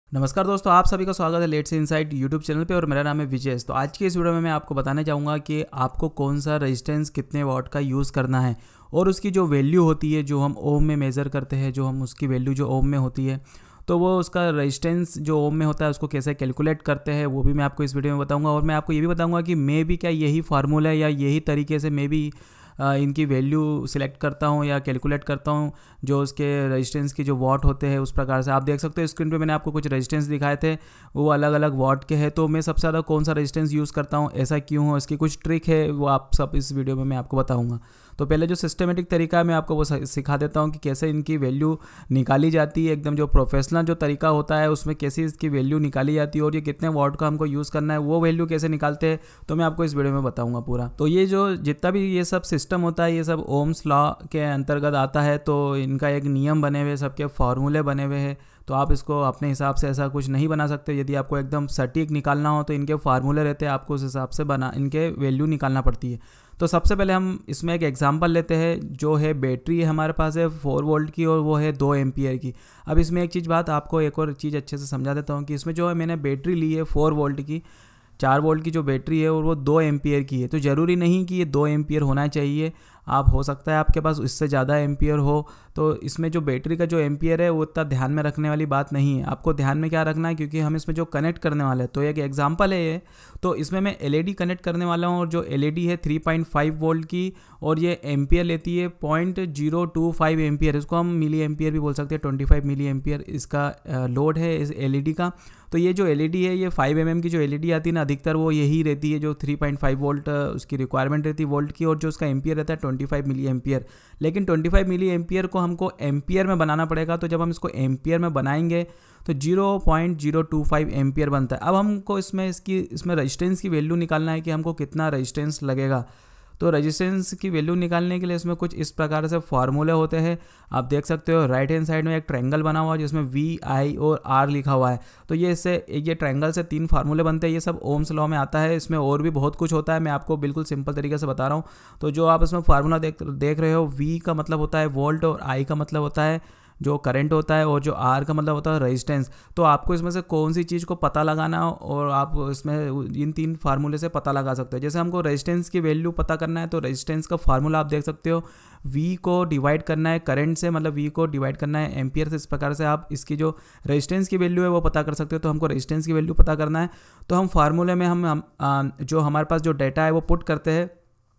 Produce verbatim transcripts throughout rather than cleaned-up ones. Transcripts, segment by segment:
नमस्कार दोस्तों, आप सभी का स्वागत है लेट्स इनसाइट यूट्यूब चैनल पे और मेरा नाम है विजय। तो आज की इस वीडियो में मैं आपको बताने चाहूँगा कि आपको कौन सा रेजिस्टेंस कितने वाट का यूज़ करना है और उसकी जो वैल्यू होती है, जो हम ओम में मेज़र करते हैं, जो हम उसकी वैल्यू जो ओम में होती है, तो वो उसका रेजिस्टेंस जो ओम में होता है उसको कैसे कैलकुलेट करते हैं वो भी मैं आपको इस वीडियो में बताऊँगा। और मैं आपको ये भी बताऊँगा कि मैं भी क्या यही फार्मूला है या यही तरीके से मैं भी अ, इनकी वैल्यू सिलेक्ट करता हूँ या कैलकुलेट करता हूँ, जो उसके रेजिस्टेंस की जो वाट होते हैं उस प्रकार से। आप देख सकते हो स्क्रीन पे मैंने आपको कुछ रेजिस्टेंस दिखाए थे, वो अलग अलग वाट के हैं। तो मैं सबसे ज़्यादा कौन सा रेजिस्टेंस यूज़ करता हूँ, ऐसा क्यों हो, इसकी कुछ ट्रिक है, वो आप सब इस वीडियो में मैं आपको बताऊँगा। तो पहले जो सिस्टमेटिक तरीका है मैं आपको वो सिखा देता हूँ कि कैसे इनकी वैल्यू निकाली जाती है। एकदम जो प्रोफेशनल जो तरीका होता है उसमें कैसे इसकी वैल्यू निकाली जाती है और ये कितने वाट का हमको यूज़ करना है, वो वैल्यू कैसे निकालते हैं, तो मैं आपको इस वीडियो में बताऊँगा पूरा। तो ये जो जितना भी ये सब सिस्टम होता है, ये सब ओम्स लॉ के अंतर्गत आता है। तो इनका एक नियम बने हुए, सबके फार्मूले बने हुए हैं। तो आप इसको अपने हिसाब से ऐसा कुछ नहीं बना सकते। यदि आपको एकदम सटीक निकालना हो तो इनके फार्मूले रहते हैं, आपको उस हिसाब से बना इनके वैल्यू निकालना पड़ती है। तो सबसे पहले हम इसमें एक एग्जांपल लेते हैं। जो है बैटरी है हमारे पास है फोर वोल्ट की और वो है दो एम्पियर की। अब इसमें एक चीज़ बात आपको एक और चीज़ अच्छे से समझा देता हूँ कि इसमें जो है मैंने बैटरी ली है फोर वोल्ट की, चार वोल्ट की जो बैटरी है और वो दो एम्पियर की है। तो ज़रूरी नहीं कि ये दो एम्पियर होना चाहिए, आप हो सकता है आपके पास इससे ज़्यादा एम्पियर हो। तो इसमें जो बैटरी का जो एम्पियर है वो इतना ध्यान में रखने वाली बात नहीं है। आपको ध्यान में क्या रखना है, क्योंकि हम इसमें जो कनेक्ट करने वाले हैं, तो एक एग्जांपल है ये। तो इसमें मैं एलईडी कनेक्ट करने वाला हूँ और जो एलईडी है थ्री पॉइंट फाइव वोल्ट की और ये एम्पियर लेती है point zero two five ampere. इसको हम मिली एम्पियर भी बोल सकते हैं, ट्वेंटी फाइव मिली एम्पियर इसका लोड है इस एलईडी का। तो ये जो एलईडी है, ये फाइव एम एम की जो एलईडी आती है ना, अधिकतर वो यही रहती है, जो थ्री पॉइंट फाइव वोल्ट उसकी रिक्वायरमेंट रहती है वोल्ट की, और जो उसका एम्पियर रहता है ट्वेंटी फाइव मिली एम्पियर। लेकिन ट्वेंटी फाइव मिली एम्पियर को हमको एम्पियर में बनाना पड़ेगा। तो जब हम इसको एम्पियर में बनाएंगे तो zero point zero two five ampere बनता है। अब हमको इसमें इसकी इसमें रेजिस्टेंस की वैल्यू निकालना है कि हमको कितना रेजिस्टेंस लगेगा। तो रेजिस्टेंस की वैल्यू निकालने के लिए इसमें कुछ इस प्रकार से फार्मूले होते हैं। आप देख सकते हो राइट हैंड साइड में एक ट्रायंगल बना हुआ है जिसमें वी आई और आर लिखा हुआ है। तो ये इससे ये ट्रायंगल से तीन फार्मूले बनते हैं। ये सब ओम्स लॉ में आता है। इसमें और भी बहुत कुछ होता है, मैं आपको बिल्कुल सिंपल तरीके से बता रहा हूँ। तो जो आप इसमें फार्मूला देख देख रहे हो, वी का मतलब होता है वोल्ट और आई का मतलब होता है जो करंट होता है और जो आर का मतलब होता है रेजिस्टेंस। तो आपको इसमें से कौन सी चीज़ को पता लगाना हो और आप इसमें इन तीन फार्मूले से पता लगा सकते हो। जैसे हमको रेजिस्टेंस की वैल्यू पता करना है तो रेजिस्टेंस का फार्मूला आप देख सकते हो, वी को डिवाइड करना है करंट से, मतलब वी को डिवाइड करना है एम्पियर से। इस प्रकार से आप इसकी जो रेजिस्टेंस की वैल्यू है वो पता कर सकते हो। तो हमको रेजिस्टेंस की वैल्यू पता करना है, तो हम फार्मूले में हम, हम आ, जो हमारे पास जो डेटा है वो पुट करते हैं।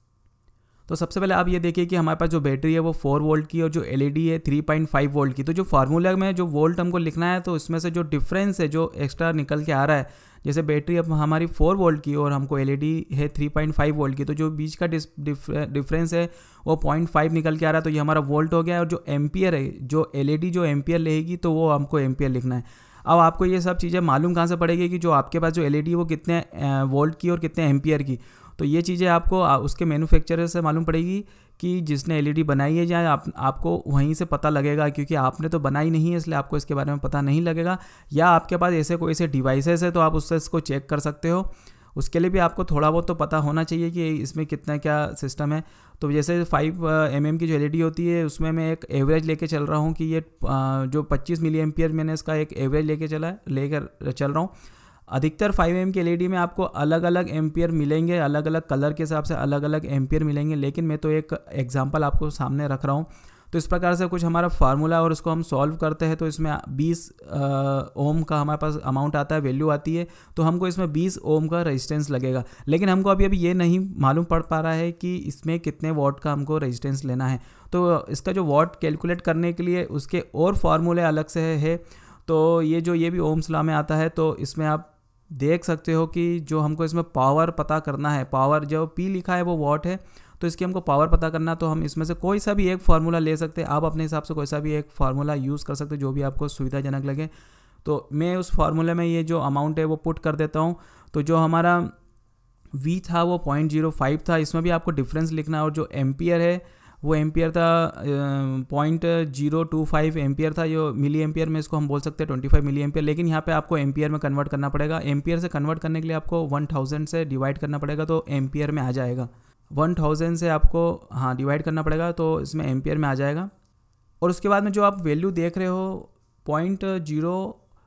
तो सबसे पहले आप ये देखिए कि हमारे पास जो बैटरी है वो फोर वोल्ट की और जो एलईडी है थ्री पॉइंट फाइव वोल्ट की। तो जो फार्मूला में जो वोल्ट हमको लिखना है, तो इसमें से जो डिफरेंस है, जो एक्स्ट्रा निकल के आ रहा है, जैसे बैटरी अब हमारी फोर वोल्ट की और हमको एलईडी है थ्री पॉइंट फाइव वोल्ट की, तो जो बीच का डिफरेंस है वो पॉइंट फाइव निकल के आ रहा है। तो ये हमारा वोल्ट हो गया। और जो एम्पियर है, जो एलईडी जो एम्पियर लेगी, तो वो हमको एम्पियर लिखना है। अब आपको ये सब चीज़ें मालूम कहाँ से पड़ेगी कि जो आपके पास जो एलईडी वो कितने वोल्ट की और कितने एम्पियर की। तो ये चीज़ें आपको उसके मैन्युफैक्चरर से मालूम पड़ेगी कि जिसने एलईडी बनाई है, या आप, आपको वहीं से पता लगेगा, क्योंकि आपने तो बनाई नहीं है इसलिए आपको इसके बारे में पता नहीं लगेगा। या आपके पास ऐसे कोई ऐसे डिवाइसेस है तो आप उससे इसको चेक कर सकते हो। उसके लिए भी आपको थोड़ा बहुत तो पता होना चाहिए कि इसमें कितना क्या सिस्टम है। तो जैसे फाइव एम एम की जो एलईडी होती है उसमें मैं एक एवरेज लेके चल रहा हूँ कि ये जो पच्चीस मिली एम्पियर मैंने इसका एक एवरेज लेके चला लेकर चल रहा हूँ। अधिकतर फाइव एम की एलईडी में आपको अलग अलग एम्पियर मिलेंगे, अलग अलग कलर के हिसाब से अलग अलग एम्पियर मिलेंगे, लेकिन मैं तो एक एग्जांपल आपको सामने रख रहा हूँ। तो इस प्रकार से कुछ हमारा फार्मूला और इसको हम सॉल्व करते हैं। तो इसमें बीस ओम का हमारे पास अमाउंट आता है, वैल्यू आती है। तो हमको इसमें बीस ओम का रेजिस्टेंस लगेगा। लेकिन हमको अभी अभी ये नहीं मालूम पड़ पा रहा है कि इसमें कितने वॉट का हमको रेजिस्टेंस लेना है। तो इसका जो वॉट कैलकुलेट करने के लिए उसके और फार्मूले अलग से है। तो ये जो ये भी ओम्स लॉ में आता है। तो इसमें आप देख सकते हो कि जो हमको इसमें पावर पता करना है, पावर जो पी लिखा है वो वॉट है, तो इसकी हमको पावर पता करना। तो हम इसमें से कोई सा भी एक फार्मूला ले सकते हैं। आप अपने हिसाब से कोई सा भी एक फार्मूला यूज़ कर सकते हो, जो भी आपको सुविधाजनक लगे। तो मैं उस फार्मूले में ये जो अमाउंट है वो पुट कर देता हूँ। तो जो हमारा वी था वो पॉइंट जीरो फाइव था, इसमें भी आपको डिफरेंस लिखना है। और जो एम्पियर है वो एम्पियर था point zero two five ampere था। जो मिली एम्पियर में इसको हम बोल सकते हैं ट्वेंटी फाइव मिली एम्पियर। लेकिन यहाँ पे आपको एम्पियर में कन्वर्ट करना पड़ेगा। एम्पियर से कन्वर्ट करने के लिए आपको वन थाउजेंड से डिवाइड करना पड़ेगा, तो एम्पियर में आ जाएगा। वन थाउजेंड से आपको हाँ डिवाइड करना पड़ेगा, तो इसमें एम्पियर में आ जाएगा। और उसके बाद में जो आप वैल्यू देख रहे हो point zero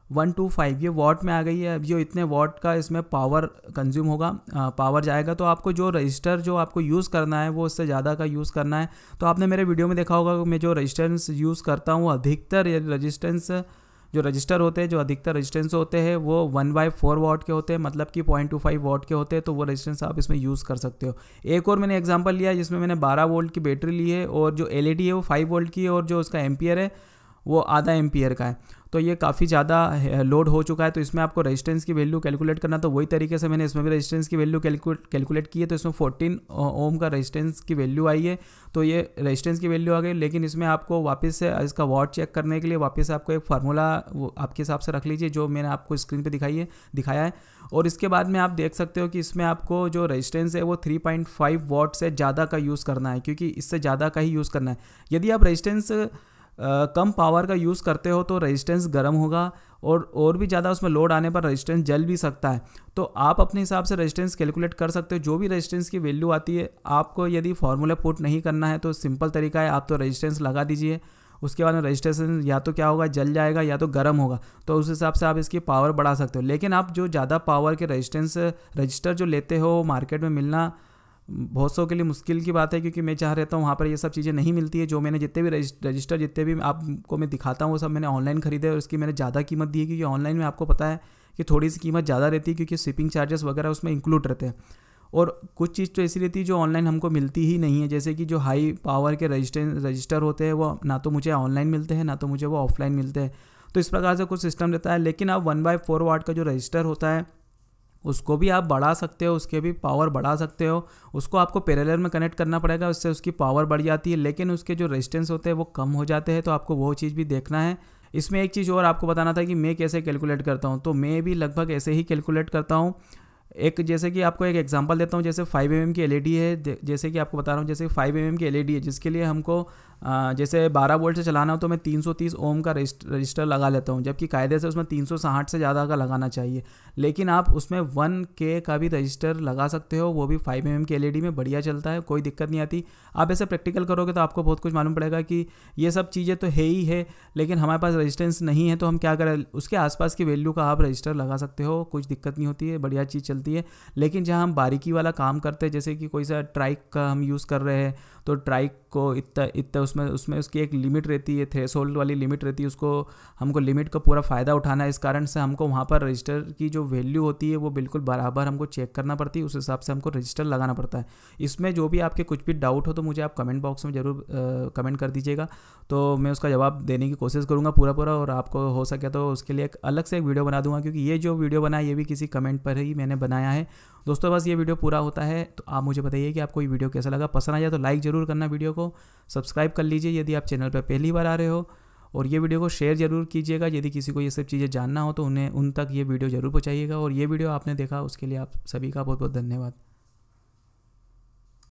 one two five ये वॉट में आ गई है। अब जो इतने वॉट का इसमें पावर कंज्यूम होगा, पावर जाएगा, तो आपको जो रजिस्टर जो आपको यूज़ करना है वो उससे ज़्यादा का यूज़ करना है। तो आपने मेरे वीडियो में देखा होगा कि मैं जो रजिस्टेंस यूज़ करता हूँ, अधिकतर रजिस्टेंस जो रजिस्टर होते हैं, जो अधिकतर रजिस्टेंस होते हैं वो वन बाई फोर वॉट के होते हैं, मतलब कि पॉइंट टू फाइव वॉट के होते हैं। तो वो रजिस्टेंस आप इसमें यूज़ कर सकते हो। एक और मैंने एग्जांपल लिया जिसमें मैंने बारह वोल्ट की बैटरी ली है और जो एलईडी है वो फाइव वोल्ट की है और जो उसका एम्पियर है वो आधा एम्पियर का है। तो ये काफ़ी ज़्यादा लोड हो चुका है। तो इसमें आपको रेजिस्टेंस की वैल्यू कैलकुलेट करना, तो वही तरीके से मैंने इसमें भी रेजिस्टेंस की वैल्यू कैलकुलेट कैलकुलेट की है। तो इसमें फोर्टीन ओम का रेजिस्टेंस की वैल्यू आई है। तो ये रेजिस्टेंस की वैल्यू आ गई, लेकिन इसमें आपको वापस से इसका वॉट चेक करने के लिए वापस से आपको एक फार्मूला वो आपके हिसाब से रख लीजिए जो मैंने आपको स्क्रीन पर दिखाई है दिखाया है। और इसके बाद में आप देख सकते हो कि इसमें आपको जो रेजिस्टेंस है वो थ्री पॉइंट फाइव वॉट से ज़्यादा का यूज़ करना है, क्योंकि इससे ज़्यादा का ही यूज़ करना है। यदि आप रेजिस्टेंस Uh, कम पावर का यूज़ करते हो तो रेजिस्टेंस गर्म होगा और और भी ज़्यादा उसमें लोड आने पर रेजिस्टेंस जल भी सकता है। तो आप अपने हिसाब से रेजिस्टेंस कैलकुलेट कर सकते हो। जो भी रेजिस्टेंस की वैल्यू आती है, आपको यदि फार्मूला पुट नहीं करना है तो सिंपल तरीका है, आप तो रेजिस्टेंस लगा दीजिए। उसके बाद में रजिस्ट्रेशन या तो क्या होगा, जल जाएगा या तो गर्म होगा। तो उस हिसाब से आप इसकी पावर बढ़ा सकते हो। लेकिन आप जो ज़्यादा पावर के रेजिस्टेंस रजिस्टर जो लेते हो मार्केट में मिलना बहुत सौ के लिए मुश्किल की बात है, क्योंकि मैं चाह रहता हूँ वहाँ पर ये सब चीज़ें नहीं मिलती है। जो मैंने जितने भी रजिस्टर जितने भी आपको मैं दिखाता हूँ वो सब मैंने ऑनलाइन खरीदे और उसकी मैंने ज़्यादा कीमत दी है, क्योंकि ऑनलाइन में आपको पता है कि थोड़ी सी कीमत ज़्यादा रहती है, क्योंकि शिपिंग चार्जेस वगैरह उसमें इंक्लूड रहते हैं। और कुछ चीज़ तो ऐसी रहती है जो ऑनलाइन हमको मिलती ही नहीं है, जैसे कि जो हाई पावर के रजिस्टर रजिस्टर होते हैं वो ना तो मुझे ऑनलाइन मिलते हैं ना तो मुझे वो ऑफलाइन मिलते हैं। तो इस प्रकार से कुछ सिस्टम रहता है। लेकिन आप वन बाई फोर वाट का जो रजिस्टर होता है उसको भी आप बढ़ा सकते हो, उसके भी पावर बढ़ा सकते हो। उसको आपको पैरेलल में कनेक्ट करना पड़ेगा, उससे उसकी पावर बढ़ जाती है, लेकिन उसके जो रेजिस्टेंस होते हैं वो कम हो जाते हैं। तो आपको वो चीज़ भी देखना है। इसमें एक चीज़ और आपको बताना था कि मैं कैसे कैलकुलेट करता हूँ। तो मैं भी लगभग ऐसे ही कैलकुलेट करता हूँ। एक जैसे कि आपको एक एग्जांपल देता हूँ, जैसे फाइव एम एम की एलईडी है, जैसे कि आपको बता रहा हूँ, जैसे फाइव एम एम की एलईडी है जिसके लिए हमको जैसे बारह वोल्ट से चलाना हो तो मैं तीन सौ तीस ओम का रजिस्टर लगा लेता हूँ, जबकि कायदे से उसमें तीन सौ साठ से ज़्यादा का लगाना चाहिए। लेकिन आप उसमें वन के का भी रजिस्टर लगा सकते हो, वो भी फाइव एम एम की एलईडी में बढ़िया चलता है, कोई दिक्कत नहीं आती। आप ऐसे प्रैक्टिकल करोगे तो आपको बहुत कुछ मालूम पड़ेगा कि ये सब चीज़ें तो है ही है, लेकिन हमारे पास रेजिस्टेंस नहीं है तो हम क्या करें। उसके आसपास की वैल्यू का आप रजिस्टर लगा सकते हो, कुछ दिक्कत नहीं होती है, बढ़िया चीज़ चलती है। लेकिन जहाँ हम बारीकी वाला काम करते हैं, जैसे कि कोई सा ट्राइक का हम यूज़ कर रहे हैं, तो ट्राइक को इतना इतना उसमें उसमें उसकी एक लिमिट रहती है, थ्रेशोल्ड वाली लिमिट रहती है, उसको हमको लिमिट का पूरा फ़ायदा उठाना है। इस कारण से हमको वहाँ पर रजिस्टर की जो वैल्यू होती है वो बिल्कुल बराबर हमको चेक करना पड़ती है, उस हिसाब से हमको रजिस्टर लगाना पड़ता है। इसमें जो भी आपके कुछ भी डाउट हो तो मुझे आप कमेंट बॉक्स में ज़रूर कमेंट कर दीजिएगा, तो मैं उसका जवाब देने की कोशिश करूँगा पूरा पूरा। और आपको हो सके तो उसके लिए एक अलग से एक वीडियो बना दूँगा, क्योंकि ये जो वीडियो बना है ये भी किसी कमेंट पर ही मैंने बनाया है। दोस्तों बस ये वीडियो पूरा होता है, तो आप मुझे बताइए कि आपको ये वीडियो कैसा लगा। पसंद आ जाए तो लाइक ज़रूर करना, वीडियो को सब्सक्राइब कर लीजिए यदि आप चैनल पर पहली बार आ रहे हो, और ये वीडियो को शेयर ज़रूर कीजिएगा। यदि किसी को ये सब चीज़ें जानना हो तो उन्हें उन तक ये वीडियो ज़रूर पहुँचाइएगा। और ये वीडियो आपने देखा उसके लिए आप सभी का बहुत बहुत धन्यवाद।